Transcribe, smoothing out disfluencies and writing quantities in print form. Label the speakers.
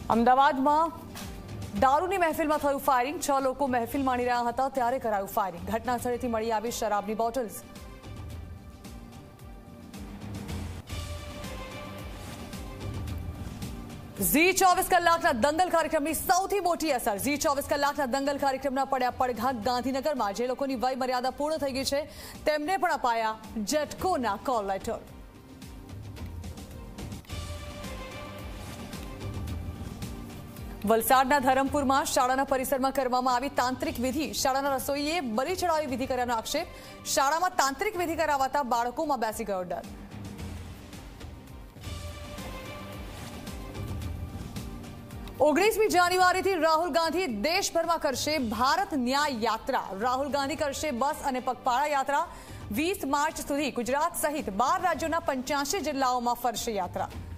Speaker 1: અમદાવાદમાં દારૂની મહેફિલમાં થયું ફાયરિંગ। 6 લોકો મહેફિલ માણી રહ્યા હતા ત્યારે કરાયું ફાયરિંગ। ઘટના સ્થળેથી મળી આવી શરાબની બોટલ્સ। ઝી 24 કલાકના દંગલ કાર્યક્રમની સૌથી મોટી અસર। ઝી 24 કલાકના દંગલ કાર્યક્રમના પડ્યા પડઘા ગાંધીનગરમાં। જે લોકોની વય મર્યાદા પૂર્ણ થઈ ગઈ છે તેમને પણ અપાયા ઝટકોના કોલ લેટર। વલસાડના ધરમપુરમાં શાળાના પરિસરમાં કરવામાં આવી તાંત્રિક વિધિ। શાળાના રસોઈએ બલી ચડાવી વિધિ કર્યાનો આક્ષેપ। શાળામાં તાંત્રિક વિધિ કરાવાતા બાળકોમાં બેસી ગયો ડર। 19મી જાન્યુઆરીથી રાહુલ ગાંધી દેશભરમાં કરશે ભારત ન્યાય યાત્રા। રાહુલ ગાંધી કરશે બસ અને પગપાળા યાત્રા। 20 માર્ચ સુધી ગુજરાત સહિત 12 રાજ્યોના 85 જિલ્લાઓમાં ફરશે યાત્રા।